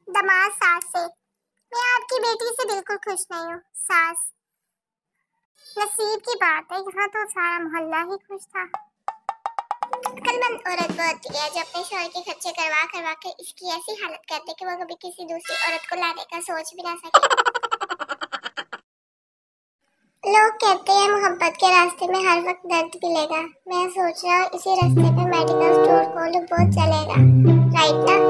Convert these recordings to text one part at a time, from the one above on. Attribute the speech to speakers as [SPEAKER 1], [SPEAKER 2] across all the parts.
[SPEAKER 1] दामाद सास से। मैं आपकी बेटी से बिल्कुल खुश नहीं हूँ सास। नसीब की बात है, यहाँ तो सारा मोहल्ला ही खुश था। अक्लमंद औरत वो होती है जो अपने शौहर के खर्चे करवा करवा के इसकी ऐसी हालत करते कि वो कभी किसी दूसरी औरत को लाने का सोच भी ना सके। लोग कहते हैं मोहब्बत के रास्ते में हर वक्त दर्द मिलेगा। मैं सोच रहा हूँ इसी रास्ते पे मेडिकल स्टोर खोलूं, बहुत चलेगा, राइट ना?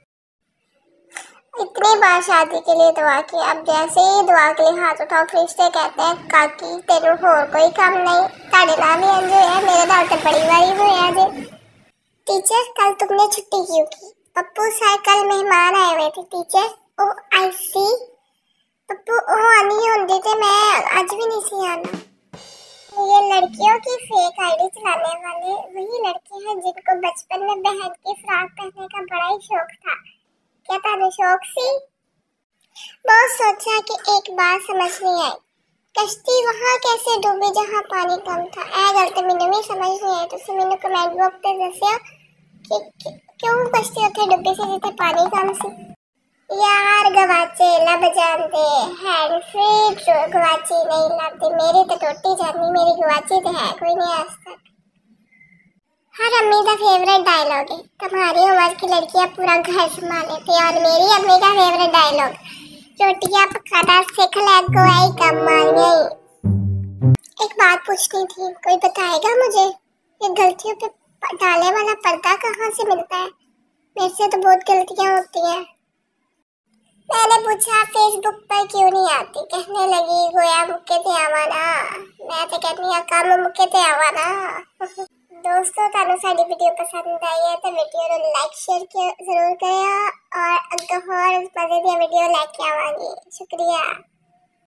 [SPEAKER 1] इतनी बार शादी के लिए दुआ की, अब जैसे ही दुआ के लिए हाथ उठाओ फरिश्ते कहते हैं काकी तेरू होर कोई काम नहीं, ताड़े नाल ही इंज होया, मेरे नाल ते बड़ी बारी होया जे। टीचर कल तुमने छुट्टी क्यों की? पप्पू सर कल मेहमान आए हुए थे टीचर। ओ आई सी। पप्पू ओ आनी होंदी ते मैं आज भी नहीं सी आना। ये लड़कियों की फेक आईडी चलाने वाले वही लड़के हैं जिनको बचपन में बहन की फ्रॉक पहनने का बड़ा ही शौक था। क्या था शौक सी? बहुत सोचा कि एक बात समझ नहीं आई, कश्ती वहाँ कैसे डूबी जहाँ पानी कम था। ए गल ते मैनू भी समझ नहीं आई। तुसी मैनू कमेंट बॉक्स ते दस्सिया कि क्यों कश्ती उत्थे डूबी सी जिथे पानी कम सी। यार गवाचे लब जाते, हैंड फ्री गवाची नहीं लगती। मेरी तो टोटी जानी, मेरी गवाची तो है कोई नहीं आज तक। हर अम्मी का फेवरेट डायलॉग है, तुम्हारी उम्र की लड़कियां पूरा घर संभाल लेती है। और मेरी अम्मी का फेवरेट डायलॉग, रोटियां पकाना सीख ले कोई कम नहीं। एक बात पूछनी थी, कोई बताएगा मुझे ये गलतियों पे डाले वाला पर्दा कहाँ से मिलता है? मेरे से तो बहुत गलतियां होती हैं। मैंने पूछा फेसबुक पर क्यों नहीं आती, कहने लगी गोया मुक्के थे आवाना। मैं तो कहती हूँ काम मुक्के थे आवाना। दोस्तों तानू साडी वीडियो पसंद आई है तो वीडियो को लाइक शेयर जरूर करें और अगर और मजे दी वीडियो लेके आवांगी। शुक्रिया।